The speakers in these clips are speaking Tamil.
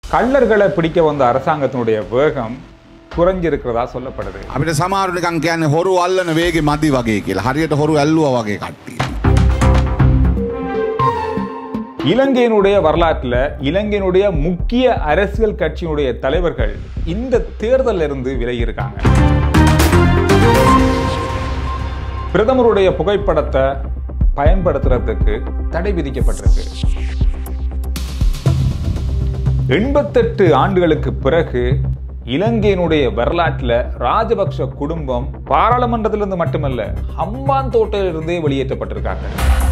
கள்ளர்களை பிடிக்க வந்த அரசாங்கத்தினுடைய வேகம் குறைஞ்சிருக்கிறதா சொல்லப்படுது. අපිට සමහරු නිකන් කියන්නේ හොරු අල්ලන වේගෙ මදි වගේ කියලා. හරියට හොරු ඇල්ලුවා වගේ කට්ටිය. இலங்கையினுடைய வரலாற்றில் இலங்கையினுடைய முக்கிய அரசியல் கட்சியினுடைய தலைவர்கள் இந்த தேர்தலில் இருந்து விலகி இருக்காங்க. பிரதமருடைய புகைப்படத்தை பயன்படுத்துறதுக்கு தடை விதிக்கப்பட்டிருக்கு. 88 ஆண்டுகளுக்கு பிறகு இலங்கையினுடைய வரலாற்றில் ராஜபக்ஷ குடும்பம் பாராளுமன்றத்திலிருந்து மட்டுமல்ல ஹம்பாந்தோட்டையிலிருந்தே வெளியேற்றப்பட்டிருக்காங்க.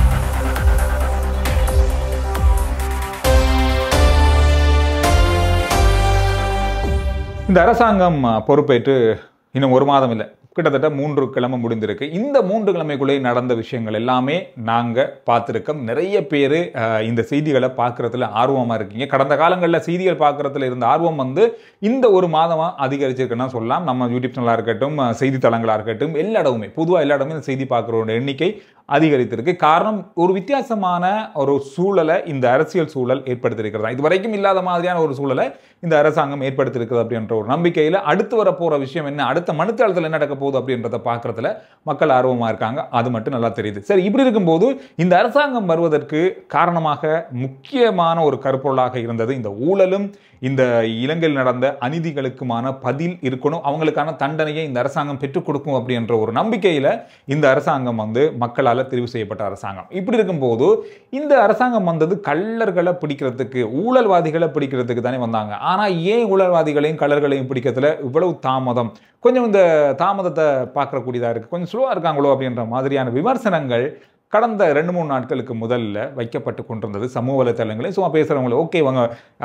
இந்த அரசாங்கம் பொறுப்பேற்று இன்னும் ஒரு மாதம் இல்லை, கிட்டத்தட்ட 3 கிழமை முடிந்திருக்கு. இந்த 3 கிழமைக்குள்ளே நடந்த விஷயங்கள் எல்லாமே நாங்கள் பார்த்துருக்கோம். நிறைய பேர் இந்த செய்திகளை பார்க்குறதுல ஆர்வமாக இருக்கீங்க. கடந்த காலங்களில் செய்திகள் பார்க்குறதுல இருந்த ஆர்வம் இந்த ஒரு மாதமாக அதிகரிச்சிருக்குன்னா சொல்லலாம். நம்ம யூடியூப் சேனலாக இருக்கட்டும், செய்தித்தளங்களாக இருக்கட்டும், எல்லா இடமுமே பொதுவாக எல்லா இடமும் இந்த செய்தி பார்க்குறோட எண்ணிக்கை அதிகரித்திருக்கு. காரணம், ஒரு வித்தியாசமான ஒரு சூழலை இந்த அரசியல் சூழல் ஏற்படுத்தியிருக்கிறதா, இது வரைக்கும் இல்லாத மாதிரியான ஒரு சூழலை இந்த அரசாங்கம் ஏற்படுத்தியிருக்கிறது அப்படின்ற ஒரு நம்பிக்கையில் அடுத்து வரப்போகிற விஷயம் என்ன, அடுத்த மனுத்தாளத்தில் என்ன நடக்க போகுது அப்படின்றத பார்க்கறதுல மக்கள் ஆர்வமாக இருக்காங்க. அது மட்டும் நல்லா தெரியுது. சரி, இப்படி இருக்கும்போது இந்த அரசாங்கம் வருவதற்கு காரணமாக முக்கியமான ஒரு கருப்பொருளாக இருந்தது இந்த ஊழலும் இந்த இலங்கையில் நடந்த அநீதிகளுக்குமான பதில் இருக்கணும், அவங்களுக்கான தண்டனையை இந்த அரசாங்கம் பெற்றுக் கொடுக்கும் அப்படின்ற ஒரு நம்பிக்கையில் இந்த அரசாங்கம் மக்களால் தெரிவு செய்யப்பட்ட அரசாங்கம். இப்படி இருக்கும்போது இந்த அரசாங்கம் வந்தது கள்ளர்களை பிடிக்கிறதுக்கு, ஊழல்வாதிகளை பிடிக்கிறதுக்கு தானே வந்தாங்க. ஆனால் ஏன் ஊழல்வாதிகளையும் கள்ளர்களையும் பிடிக்கிறதுல இவ்வளவு தாமதம், கொஞ்சம் இந்த தாமதத்தை பார்க்கக்கூடியதாக இருக்குது, கொஞ்சம் ஸ்லோவாக இருக்காங்களோ அப்படின்ற மாதிரியான விமர்சனங்கள் கடந்த 2-3 நாட்களுக்கு முதல்ல வைக்கப்பட்டு கொண்டிருந்தது சமூக வலைத்தளங்களில். சும்மா பேசுகிறவங்கள ஓகே இவங்க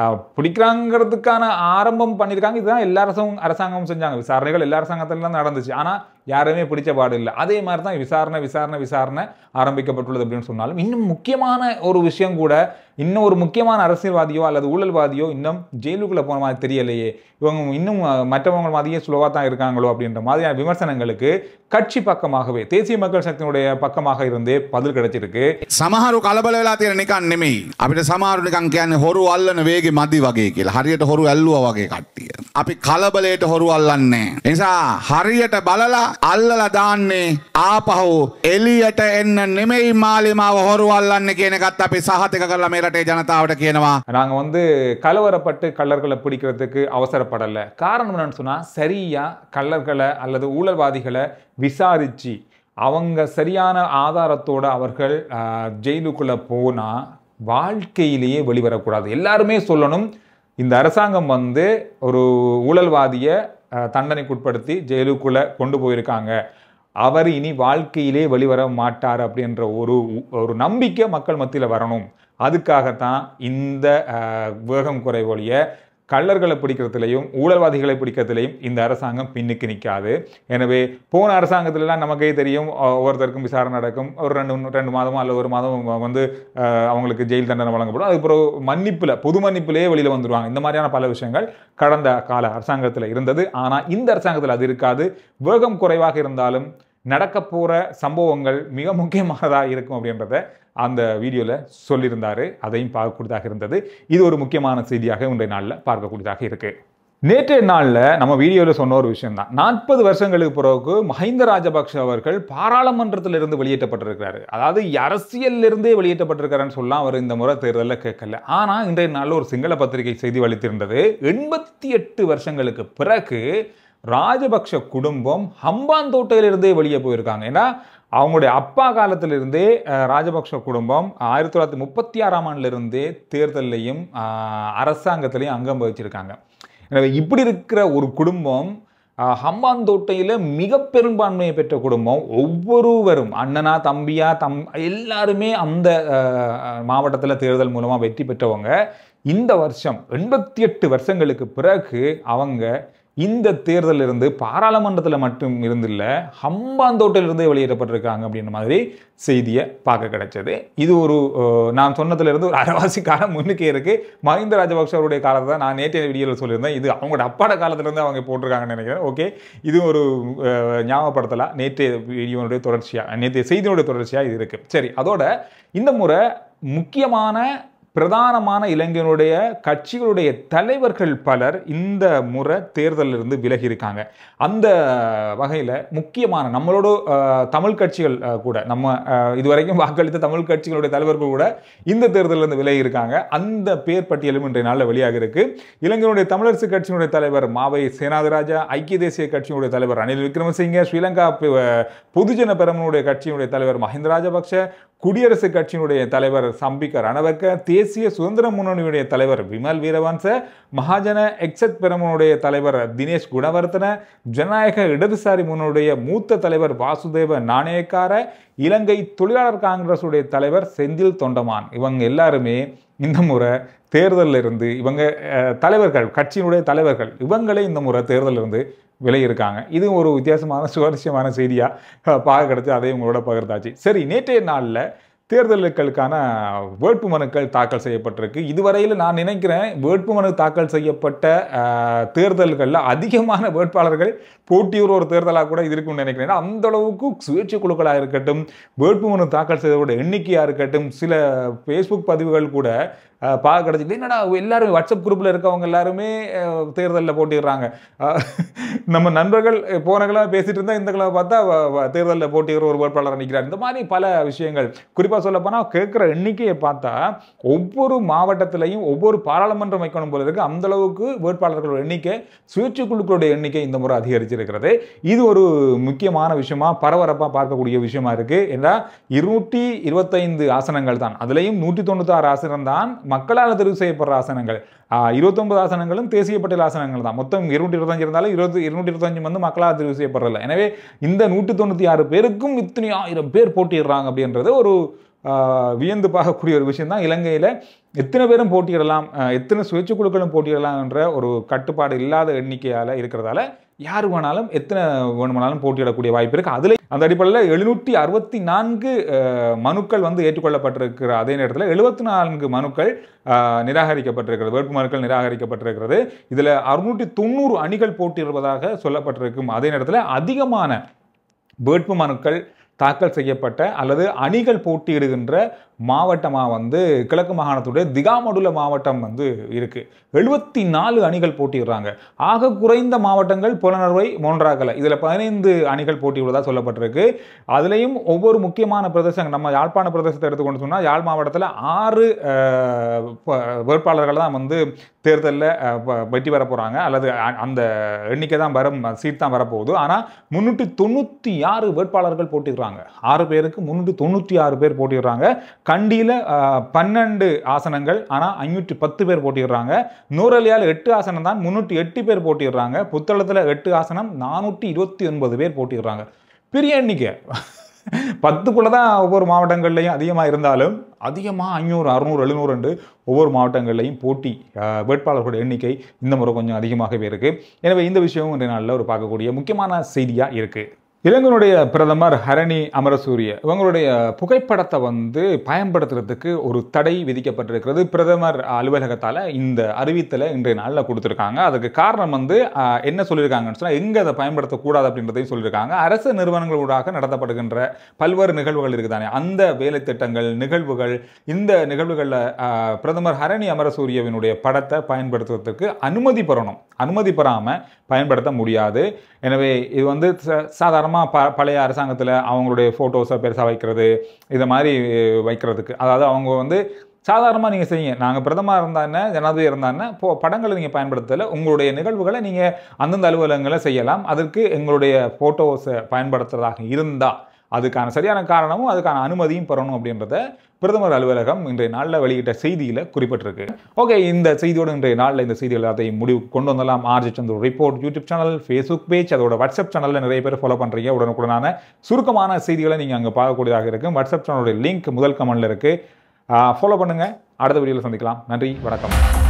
பிடிக்கிறாங்கிறதுக்கான ஆரம்பம் பண்ணியிருக்காங்க. இதுதான் எல்லா அரசாங்கமும் செஞ்சாங்க. விசாரணைகள் எல்லா அரசாங்கத்திலாம் நடந்துச்சு. ஆனால் யாருமே பிடிச்ச பாடு இல்லை. அதே மாதிரி தான் விசாரணை ஆரம்பிக்கப்பட்டுள்ளது அப்படின்னு சொன்னாலும் இன்னும் முக்கியமான ஒரு விஷயம் கூட, இன்னும் ஒரு முக்கியமான அரசியல்வாதியோ அல்லது ஊழல்வாதியோ இன்னும் ஜெயிலுக்குள்ளே போன மாதிரி தெரியலையே, இவங்க இன்னும் மற்றவங்க மாதிரியே ஸ்லோவாக தான் இருக்காங்களோ அப்படின்ற மாதிரியான விமர்சனங்களுக்கு கட்சி பக்கமாகவே, தேசிய மக்கள் சக்தியினுடைய பக்கமாக இருந்தே பதில் கிடைச்சிருக்கு. සමහරු කලබල වෙලා තියෙන නිකන් නෙමෙයි. අපිට සමහරු නිකන් කියන්නේ හොරු අල්ලන වේගෙ මදි වගේ කියලා. හරියට හොරු ඇල්ලුවා වගේ කට්ටිය. අපි කලබලයට හොරු අල්ලන්නේ නැහැ. ඒ නිසා හරියට බලලා අල්ලලා දාන්නේ ආපහු එළියට එන්න නෙමෙයි මාලිමාව හොරු අල්ලන්නේ කියන එකත් අපි සහතික කරලා මේ රටේ ජනතාවට කියනවා. நாங்க கலவரப்பட்டு கள்ளர்களை பிடிக்கிறதுக்கு அவசரப்படலை. காரணம் என்னன்னு சொன்னா, சரியா கள்ளர்களை அல்லது ஊழல்வாதிகளை விசாரிச்சு அவங்க சரியான ஆதாரத்தோட அவர்கள் ஜெயிலுக்குள்ள போனா வாழ்க்கையிலேயே வெளிவரக்கூடாது. எல்லாருமே சொல்லணும், இந்த அரசாங்கம் ஒரு ஊழல்வாதியை தண்டனைக்குட்படுத்தி ஜெயிலுக்குள்ள கொண்டு போயிருக்காங்க, அவர் இனி வாழ்க்கையிலே வெளிவர மாட்டார் அப்படின்ற ஒரு நம்பிக்கை மக்கள் மத்தியில் வரணும். அதுக்காகத்தான் இந்த வேகம் குறைவொழிய கள்ளர்களை பிடிக்கிறதுலையும் ஊழல்வாதிகளை பிடிக்கிறதுலையும் இந்த அரசாங்கம் பின்னுக்கு நிற்காது. எனவே போன அரசாங்கத்திலலாம் நமக்கே தெரியும், ஒவ்வொருத்தருக்கும் விசாரணை நடக்கும், ஒரு ரெண்டு மாதமோ அல்லது ஒரு மாதம் அவங்களுக்கு ஜெயில் தண்டனை வழங்கப்படும். அதுக்கப்புறம் பொது மன்னிப்பிலேயே வெளியில் வந்துடுவாங்க. இந்த மாதிரியான பல விஷயங்கள் கடந்த கால அரசாங்கத்தில் இருந்தது. ஆனால் இந்த அரசாங்கத்தில் அது இருக்காது. வேகம் குறைவாக இருந்தாலும் நடக்க போகிற சம்பவங்கள் மிக முக்கியமானதாக இருக்கும் அப்படின்றத அந்த வீடியோவில் சொல்லியிருந்தாரு. அதையும் பார்க்கக்கூடியதாக இருந்தது. இது ஒரு முக்கியமான செய்தியாக இன்றைய நாளில் பார்க்கக்கூடியதாக இருக்குது. நேற்றைய நாளில் நம்ம வீடியோவில் சொன்ன ஒரு விஷயம் தான், 40 வருஷங்களுக்கு பிறகு மஹிந்த ராஜபக்ஷ அவர்கள் பாராளுமன்றத்திலிருந்து வெளியேற்றப்பட்டிருக்கிறாரு. அதாவது அரசியலிருந்தே வெளியேற்றப்பட்டிருக்காருன்னு சொல்லலாம். அவர் இந்த முறை தேர்தலில் கேட்கல. ஆனால் இன்றைய நாளில் ஒரு சிங்கள பத்திரிகை செய்தி அளித்திருந்தது, 88 வருஷங்களுக்கு பிறகு ராஜபக்ஷ குடும்பம் ஹம்பாந்தோட்டையிலிருந்தே வெளியே போயிருக்காங்க. ஏன்னா அவங்களுடைய அப்பா காலத்திலிருந்தே ராஜபக்ஷ குடும்பம் 1936ஆம் ஆண்டிலிருந்தே தேர்தலையும் அரசாங்கத்திலையும் அங்கம் வகிச்சிருக்காங்க. எனவே இப்படி இருக்கிற ஒரு குடும்பம் ஹம்பாந்தோட்டையில் மிக பெரும்பான்மையை பெற்ற குடும்பம். ஒவ்வொருவரும் அண்ணனா தம்பியா எல்லாருமே அந்த மாவட்டத்தில் தேர்தல் மூலமாக வெற்றி பெற்றவங்க. இந்த வருஷம் 88 வருஷங்களுக்கு பிறகு அவங்க இந்த தேர்தலில் இருந்து பாராளுமன்றத்தில் மட்டும் இருந்தில்ல, ஹம்பாந்தோட்டையிலிருந்தே வெளியேற்றப்பட்டிருக்காங்க அப்படின்ற மாதிரி செய்தியை பார்க்க கிடைச்சது. இது நான் சொன்னதுலேருந்து ஒரு அரைவாசி காலம் முன்னுக்கே இருக்குது. மஹிந்த ராஜபக்ஷ அவருடைய காலத்தை தான் நான் நேற்றைய வீடியோவில் சொல்லியிருந்தேன். இது அவங்களோட அப்பாட காலத்திலேருந்து அவங்க போட்டிருக்காங்கன்னு நினைக்கிறேன். ஓகே, இது ஒரு ஞாபகப்படுத்தலாம். நேற்றைய வீடியோனுடைய தொடர்ச்சியாக, நேற்றைய செய்தியினுடைய தொடர்ச்சியாக இது இருக்குது. சரி, அதோட இந்த முறை முக்கியமான பிரதானமான இலங்கையினுடைய கட்சிகளுடைய தலைவர்கள் பலர் இந்த முறை தேர்தலிலிருந்து விலகி இருக்காங்க. அந்த வகையில் முக்கியமான நம்மளோட தமிழ் கட்சிகள் கூட நம்ம இதுவரைக்கும் வாக்களித்த தமிழ் கட்சிகளுடைய தலைவர்கள் கூட இந்த தேர்தலிலிருந்து விலகி இருக்காங்க. அந்த பேர் பட்டியலும் இன்றைய நாளில் வெளியாக இருக்கு. இலங்கையினுடைய தமிழரசு கட்சியினுடைய தலைவர் மாவை சேனாதிராஜா, ஐக்கிய தேசிய கட்சியினுடைய தலைவர் ரணில் விக்ரமசிங்கே, ஸ்ரீலங்கா பொதுஜன பெரமுனுடைய கட்சியினுடைய தலைவர் மஹிந்த ராஜபக்ஷ, குடியரசுக் கட்சியினுடைய தலைவர் சம்பிக்க ரணவக்க, தேசிய சுதந்திர முன்னணியுடைய தலைவர் விமல் வீரவன்ச, மகாஜன எக்ஸத் பெரமுனுடைய தலைவர் தினேஷ் குணவர்த்தன, ஜனநாயக இடதுசாரி முன்னுடைய மூத்த தலைவர் வாசுதேவ நாணயக்கார, இலங்கை தொழிலாளர் காங்கிரஸ் உடைய தலைவர் செந்தில் தொண்டமான், இவங்க எல்லாருமே இந்த முறை தேர்தலில் இருந்து இவங்க தலைவர்கள் கட்சியினுடைய தலைவர்கள் இவங்களே இந்த முறை தேர்தலில் இருந்து விலகியிருக்காங்க. இது ஒரு வித்தியாசமான சுவாரஸ்யமான செய்தியாக பார்க்க கிடைச்சி அதையும் உங்களோட பகிர்ந்தாச்சு. சரி, நேற்றைய நாளில் தேர்தலுக்கான வேட்புமனுக்கள் தாக்கல் செய்யப்பட்டிருக்கு. இதுவரையில் நான் நினைக்கிறேன் வேட்புமனு தாக்கல் செய்யப்பட்ட தேர்தல்களில் அதிகமான வேட்பாளர்கள் போட்டியுற ஒரு தேர்தலாக கூட இருக்கும்னு நினைக்கிறேன். அந்த அளவுக்கு சுயேட்சை குழுக்களாக இருக்கட்டும், வேட்புமனு தாக்கல் செய்தவரோட எண்ணிக்கையாக இருக்கட்டும், சில ஃபேஸ்புக் பதிவுகள் கூட பார்க்க கிடைச்சிது. என்னடா எல்லாரும் வாட்ஸ்அப் குரூப்பில் இருக்கவங்க எல்லாருமே தேர்தலில் போட்டிடுறாங்க. நம்ம நண்பர்கள் போனங்களாம் பேசிட்டு இருந்தால் இந்த கிழமை பார்த்தா தேர்தலில் போட்டிடுற ஒரு வேட்பாளர் நிற்கிறார். இந்த மாதிரி பல விஷயங்கள் குறிப்பாக சொல்லப்போனால் கேட்குற எண்ணிக்கையை பார்த்தா ஒவ்வொரு மாவட்டத்திலையும் ஒவ்வொரு பாராளுமன்றம் வைக்கணும் போல இருக்குது. அந்த அளவுக்கு வேட்பாளர்களோட எண்ணிக்கை, சுயேட்சை குழுக்களுடைய எண்ணிக்கை இந்த முறை அதிகரிச்சிருக்கிறது. இது ஒரு முக்கியமான விஷயமா பரபரப்பாக பார்க்கக்கூடிய விஷயமா இருக்குது. ஏன்னா 225 ஆசனங்கள் தான், அதுலேயும் 196 ஆசனம் தான் மக்களால் தெரிவு செய்யப்படுற ஆசனங்கள். 29 ஆசனங்களும் தேசிய பட்டியல் ஆசனங்கள் தான். மொத்தம் 225 இருந்தாலும் 225 வந்து மக்களால் தெரிவு செய்யப்படுறதில்லை. எனவே இந்த 196 பேருக்கும் இத்தனை ஆயிரம் பேர் போட்டிடுறாங்க அப்படின்றது ஒரு வியந்து பார்க்கக்கூடிய ஒரு விஷயம் தான். இலங்கையில் எத்தனை பேரும் போட்டியிடலாம், எத்தனை சுயேட்சை குழுக்களும் போட்டியிடலாம் என்ற ஒரு கட்டுப்பாடு இல்லாத எண்ணிக்கையால் இருக்கிறதால யார் வேணாலும் எத்தனை வேணுமானாலும் போட்டியிடக்கூடிய வாய்ப்பு இருக்குது. அதில் அந்த அடிப்படையில் 764 மனுக்கள் வந்து ஏற்றுக்கொள்ளப்பட்டிருக்கிற அதே நேரத்தில் 74 மனுக்கள் நிராகரிக்கப்பட்டிருக்கிறது, வேட்பு மனுக்கள் நிராகரிக்கப்பட்டிருக்கிறது. இதில் 690 அணிகள் போட்டியிடுவதாக சொல்லப்பட்டிருக்கும். அதே நேரத்தில் அதிகமான வேட்பு மனுக்கள் தாக்கல் செய்யப்பட்ட அல்லது அணிகள் போட்டியிடுகின்ற மாவட்டமாக வந்து கிழக்கு மாகாணத்துடைய திகாமடுல மாவட்டம் வந்து இருக்குது. 74 அணிகள் போட்டிடுறாங்க. ஆக குறைந்த மாவட்டங்கள் புலனறுவை, மொன்றாகலை, இதில் 15 அணிகள் போட்டியிடுவதாக சொல்லப்பட்டிருக்கு. அதுலேயும் ஒவ்வொரு முக்கியமான பிரதேசங்கள், நம்ம யாழ்ப்பாண பிரதேசத்தை எடுத்துக்கொண்டு சொன்னால் யாழ் மாவட்டத்தில் 6 வேட்பாளர்கள் தான் வந்து தேர்தலில் வெற்றி பெற போகிறாங்க, அல்லது அந்த எண்ணிக்கை தான் வரும், சீட் தான் வரப்போகுது. ஆனால் 396 வேட்பாளர்கள் போட்டிடுறாங்க. 6 பேருக்கு 396 பேர் போட்டிடுறாங்க. கண்டியில் 12 ஆசனங்கள், ஆனால் 510 பேர் போட்டிடுறாங்க. நூறலியால் 8 ஆசனம் தான், 308 பேர் போட்டிடுறாங்க. புத்தளத்தில் 8 ஆசனம், 429 பேர் போட்டிடுறாங்க. பெரிய எண்ணிக்கை. 10க்குள்ள தான் ஒவ்வொரு மாவட்டங்கள்லையும் அதிகமாக இருந்தாலும் அதிகமாக 500, 600, 700 என்று ஒவ்வொரு மாவட்டங்கள்லையும் போட்டி வேட்பாளர்களுடைய எண்ணிக்கை இந்த முறை கொஞ்சம் அதிகமாகவே இருக்குது. எனவே இந்த விஷயமும் இன்றைய நாளில் ஒரு பார்க்கக்கூடிய முக்கியமான செய்தியாக இருக்குது. இலங்கையினுடைய பிரதமர் ஹரணி அமரசூரிய இவங்களுடைய புகைப்படத்தை வந்து பயன்படுத்துறதுக்கு ஒரு தடை விதிக்கப்பட்டிருக்கிறது. பிரதமர் அலுவலகத்தால் இந்த அறிவித்தலை இன்றைய நாளில் கொடுத்துருக்காங்க. அதுக்கு காரணம் வந்து என்ன சொல்லியிருக்காங்கன்னு சொன்னால், எங்கே அதை பயன்படுத்தக்கூடாது அப்படின்றதையும் சொல்லியிருக்காங்க. அரசு நிறுவனங்களூடாக நடத்தப்படுகின்ற பல்வேறு நிகழ்வுகள் இருக்குதானே, அந்த வேலை திட்டங்கள், நிகழ்வுகள், இந்த நிகழ்வுகளில் பிரதமர் ஹரணி அமரசூரியவினுடைய படத்தை பயன்படுத்துவதற்கு அனுமதி பெறணும். அனுமதி பெறாமல் பயன்படுத்த முடியாது. எனவே இது வந்து சாதாரணமாக பழைய அரசாங்கத்தில் அவங்களுடைய ஃபோட்டோஸை பெருசாக வைக்கிறது, இதை மாதிரி வைக்கிறதுக்கு, அதாவது அவங்க வந்து சாதாரணமாக நீங்கள் செய்யுங்க, நாங்கள் பிரதமர் இருந்தானே ஜனாதிபதி இருந்தானே படங்களை நீங்கள் பயன்படுத்தலை, உங்களுடைய நிகழ்வுகளை நீங்கள் அந்தந்த அலுவலகங்களை செய்யலாம். அதற்கு எங்களுடைய ஃபோட்டோஸை பயன்படுத்துறதாக இருந்தால் அதுக்கான சரியான காரணமும் அதுக்கான அனுமதியும் பெறணும் அப்படின்றத பிரதமர் அலுவலகம் இன்றைய நாளில் வெளியிட்ட செய்தியில் குறிப்பிட்டிருக்கு. ஓகே, இந்த செய்தியோடு இன்றைய நாளில் இந்த செய்திகள் எல்லாத்தையும் முடிவு கொண்டு வந்தலாம். Chandru report YouTube channel, Facebook page, அதோட வாட்ஸ்அப் சேனலில் நிறைய பேர் ஃபாலோ பண்ணுறீங்க. உடனுக்குடனான சுருக்கமான செய்திகளை நீங்கள் அங்கே பார்க்கக்கூடியதாக இருக்கும். வாட்ஸ்அப் சேனலோட லிங்க் முதல் கமெண்டில் இருக்குது, ஃபாலோ பண்ணுங்கள். அடுத்த வீடியோவில் சந்திக்கலாம். நன்றி, வணக்கம்.